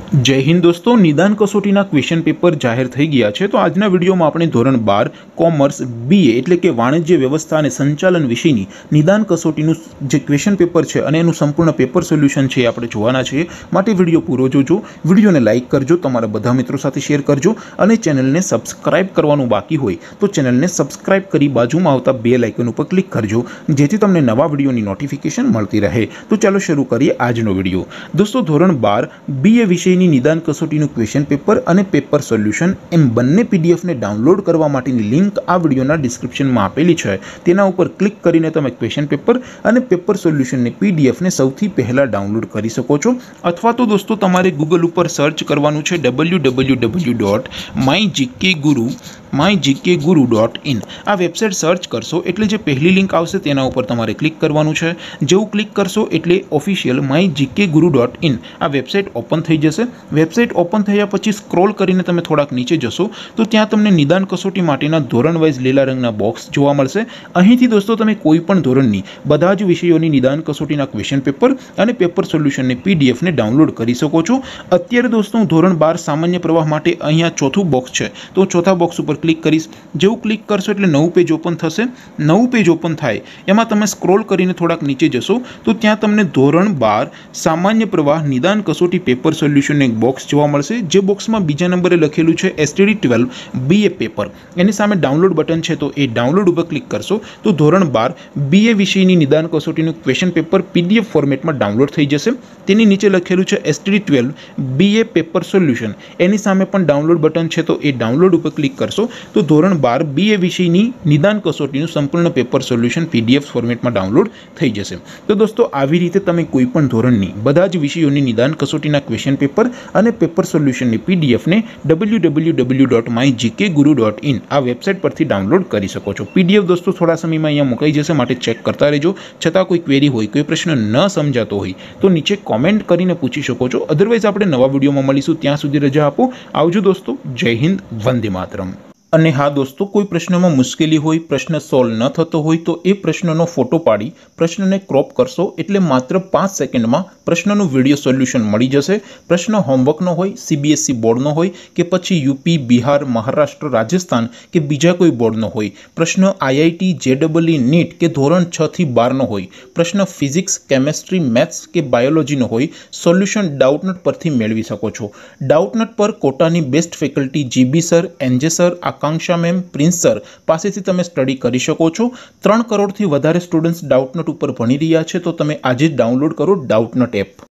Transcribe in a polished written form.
जय हिंद दोस्तों, निदान कसोटीना क्वेश्चन पेपर जाहिर થઈ ગયા છે। તો આજના વિડિયોમાં આપણે ધોરણ 12 કોમર્સ બીએ એટલે કે વાણિજ્ય વ્યવસ્થા અને સંચાલન વિષયની નિદાન કસોટીનું જે ક્વેશ્ચન પેપર છે અને એનું સંપૂર્ણ પેપર સોલ્યુશન છે આપણે જોવાના છે। માટે વિડિયો પૂરો જોજો, વિડિયોને લાઈક કરજો, તમારા બધા મિત્રો સાથે શેર કરજો અને ચેનલને સબસ્ક્રાઇબ કરવાનું બાકી હોય તો ચેનલને સબસ્ક્રાઇબ કરી બાજુમાં આવતા બેલ આઇકન ઉપર ક્લિક કરજો જેથી તમને નવા વિડિયોની નોટિફિકેશન મળતી રહે। તો ચાલો શરૂ કરીએ આજનો વિડિયો। दोस्तों ધોરણ 12 બીએ વિષય निदान कसोटीનું क्वेश्चन पेपर और पेपर सोल्यूशन एम बंने पीडीएफ ने डाउनलॉड करवा माटेनी लिंक आ विडियोना डिस्क्रिप्शन में आपेली है। तेना उपर क्लिक करीने तमे क्वेश्चन पेपर और पेपर सोल्यूशन ने पीडीएफ ने सौथी पहला डाउनलॉड करी सको छो। अथवा तो दोस्तों तमारे गूगल पर सर्च करवानुं छे www.mygkguru.in आ वेबसाइट सर्च करशो एटले जे पहली लिंक आवशे तेना उपर तमारे क्लिक करवानुं छे। जेवुं क्लिक करशो एटले ऑफिशियल mygkguru.in आ वेबसाइट ओपन थई जशे। वेबसाइट ओपन थया पछी स्क्रॉल करीने तमे थोड़ाक नीचे जशो तो त्यां तमने निदान कसोटी माटेना धोरण वाइज लीला रंगना बॉक्स जोवा मळशे। અહીંથી दोस्तों तमे कोईपण ધોરણની બધા જ વિષયોની નિદાન કસોટીના ક્વેશ્ચન પેપર અને પેપર સોલ્યુશનની પીડીએફ ને ડાઉનલોડ કરી શકો છો। અત્યારે दोस्तों ધોરણ 12 સામાન્ય પ્રવાહ માટે અહીંયા ચોથું બોક્સ છે તો ચોથા બોક્સ ઉપર ક્લિક કરીશ। જેવું ક્લિક કરશો એટલે નવું પેજ ઓપન થશે। નવું પેજ ઓપન થાય એમાં તમે સ્ક્રોલ કરીને થોડાક નીચે જશો તો ત્યાં તમને ધોરણ 12 સામાન્ય પ્રવાહ નિદાન કસોટી પેપર સોલ્યુશન એક બોક્સ જોવા મળશે। જે બોક્સમાં બીજા નંબરે લખેલું છે STD12 બીએ પેપર, એની સામે ડાઉનલોડ બટન છે તો એ ડાઉનલોડ ઉપર ક્લિક કરશો તો ધોરણ 12 બીએ વિષયની નિદાન કસોટીનું ક્વેશ્ચન પેપર પીડીએફ ફોર્મેટમાં ડાઉનલોડ થઈ જશે। તેની નીચે લખેલું છે STD12 બીએ પેપર સોલ્યુશન, એની સામે પણ ડાઉનલોડ બટન છે તો એ ડાઉનલોડ ઉપર ક્લિક કરશો તો ધોરણ 12 બીએ વિષયની નિદાન કસોટીનું સંપૂર્ણ પેપર સોલ્યુશન પીડીએફ ફોર્મેટમાં ડાઉનલોડ થઈ જશે। તો दोस्तों આવી રીતે તમે કોઈપણ ધોરણની બધા જ વિષયોની નિદાન કસોટીના ક્વેશ્ચન પેપર અને પેપર સોલ્યુશનની પીડીએફ ને www.mygkguru.in આ વેબસાઇટ પરથી ડાઉનલોડ કરી શકો છો। પીડીએફ दोस्तों થોડા સમયમાં અહીંયા મુકાઈ જશે માટે ચેક કરતા રહેજો। છતાં કોઈ ક્વેરી હોય, કોઈ પ્રશ્ન ન સમજાતો હોય તો નીચે કોમેન્ટ કરીને પૂછી શકો છો। અધરવાઇઝ આપણે નવા વિડીયોમાં મળીશું, ત્યાં સુધી રજા આપો। આવજો दोस्तों, जय हिंद, वंदे मातरम। અને હા दोस्तों, કોઈ પ્રશ્નમાં મુશ્કેલી હોય, પ્રશ્ન સોલ્વ ન થતો હોય તો એ પ્રશ્નનો ફોટો પાડી પ્રશ્નને ક્રોપ કરશો એટલે માત્ર 5 સેકન્ડમાં પ્રશ્નનું વિડિયો સોલ્યુશન મળી જશે। પ્રશ્ન હોમવર્કનો હોય, સીબીએસઈ બોર્ડનો હોય કે પછી યુપી, બિહાર, મહારાષ્ટ્ર, રાજસ્થાન કે બીજા કોઈ બોર્ડનો હોય, પ્રશ્ન આઈઆઈટી, જેડબલઈ, નીટ કે ધોરણ 6 થી 12નો હોય, પ્રશ્ન ફિઝિક્સ, કેમેસ્ટ્રી, મેથ્સ કે બાયોલોજીનો હોય, સોલ્યુશન ડાઉટનટ પરથી મેળવી શકો છો। ડાઉટનટ પર કોટાની best faculty GB sir, NJ sir, Akanksha ma'am, Prince sir पासेथी तमे स्टडी करी शको छो। 3 करोड़ थी वधारे स्टूडेंट्स डाउटनट पर भणी रह्या छे तो तमे आज ज डाउनलॉड करो डाउटनट एप।